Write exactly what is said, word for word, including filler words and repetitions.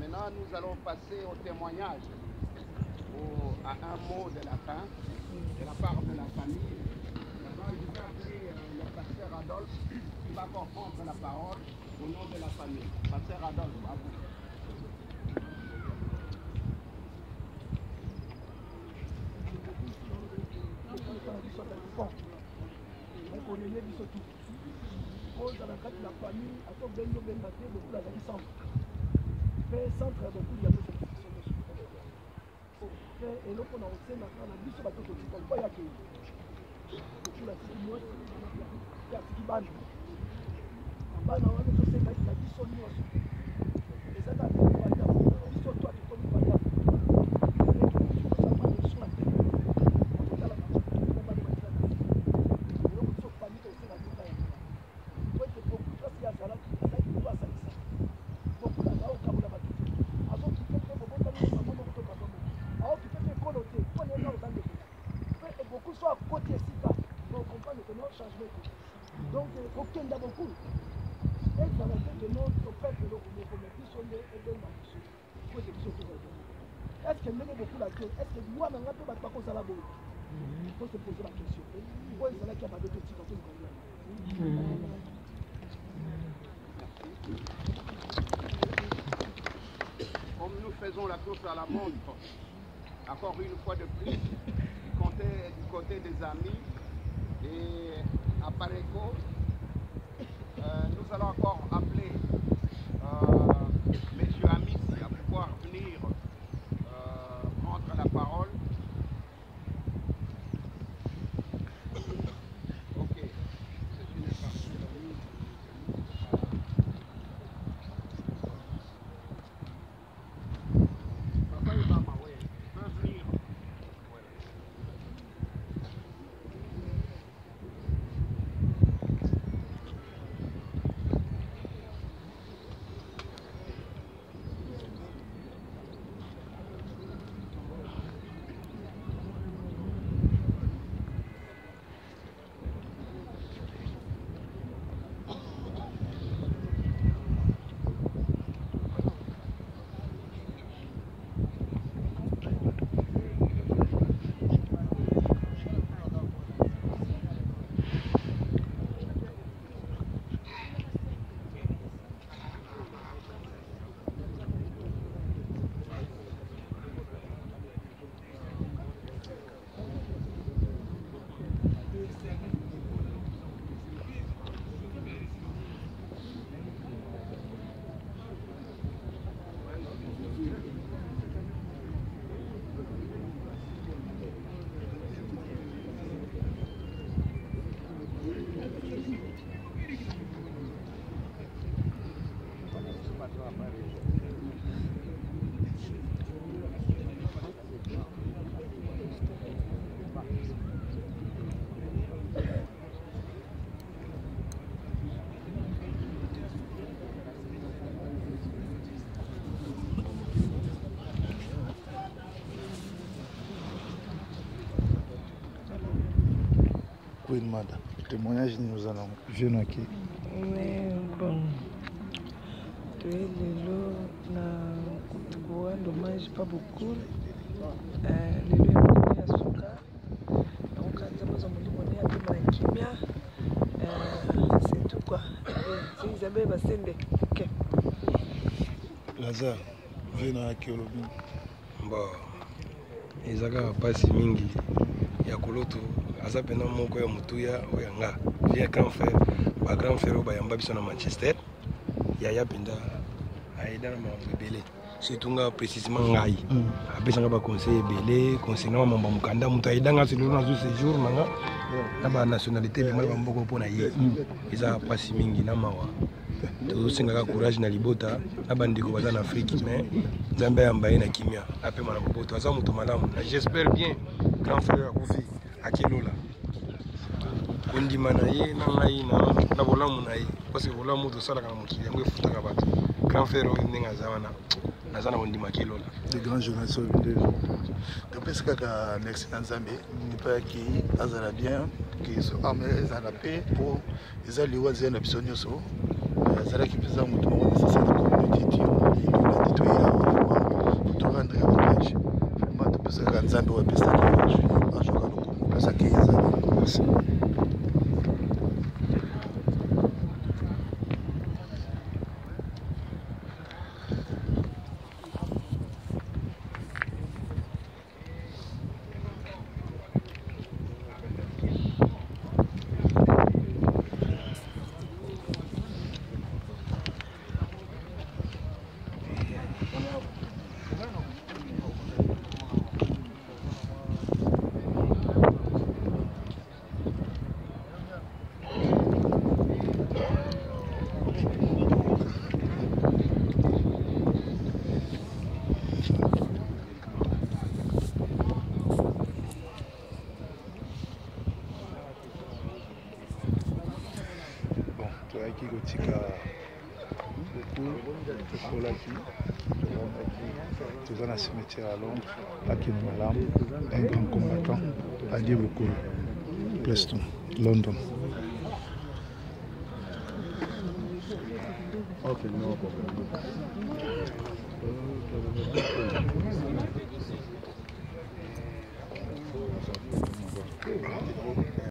Maintenant, nous allons passer au témoignage, au, à un mot de la fin, de la part de la famille. Maintenant, je vais appeler euh, le pasteur Adolphe qui va comprendre la parole au nom de la famille. Pasteur Adolphe, à vous. On connaît biso tout. Cause à la carte de la famille, à ton benzo bengaté, beaucoup la vie centre. Mais centre a beaucoup de choses. Et l'autre on a aussi la carte de biso bateau qui ne pas y accueillir. Tout la petite moi, il y a petit ban. En bas, on a des choses qui a dit son nom. Et ça, t'as dit, on va dire, biso toi, tu connais pas. Donc, aucun d'abord beaucoup. Et ça va être que notre peuple, le Congo, est-ce que nous avons beaucoup la question? Est-ce que moi, je ne peux pas faire ça là-bas? Il faut se poser la question. Pourquoi il y a qui a pas de petits Comme nous faisons la course à la montre, encore une fois de plus, du côté, du côté des amis, et à Pareco, euh, nous allons encore appeler euh, M. Amissi à pouvoir venir euh, prendre la parole. Ok, c'est une partie. Papa et maman, oui, peuvent venir. Oui, madame. Témoignage, nous allons. Je n'ai qui. Mais bon, tu es le lot, na dommage pas beaucoup. Le lot est à Souka. Donc, quand nous avons dit qu'on est à Kimia, c'est tout quoi. C'est Isabelle Bassende. Ok. Lazare, viens à Kiolobi. Bon, Isaka pasi mingi ya koloto. Aza pena moko ya mutuya oya nga via grand frère ba grand frère ba yamba biso na Manchester ya ya penda aida na mambo ebele surtout nga précisément ngai apesa nga ba conseil ebele conseil na mambo mukanda mutu aida nga selo na zo séjour na nga na ba nationalité be mala mboko pona ye eza pasi mingi na mawa to singa courage na libota na bandiko baza na Afrique mais Nzambe yamba ye na kimia ape mala boboto aza mutu malamu na j'espère bien grand frère akufi akilola kondima na ye na ngai na bolamu na ye parce que bolamu tosalaka na mokili yango efutaka bato grand frère oyo ndenge aza wana naza na kondima akilola des grands journalistes topesi kaka merci na Nzambe mpaki azala bien kiso ame ezala pe po eza liwa zia na biso nyonso azalaki mpenza moto moko nécessaire communauté ti olandi toya Olaki, toujours dans le cimetière à Londres, Akin Malam, un grand combattant, Adi Bukuru, Preston, London. Ok, no problem.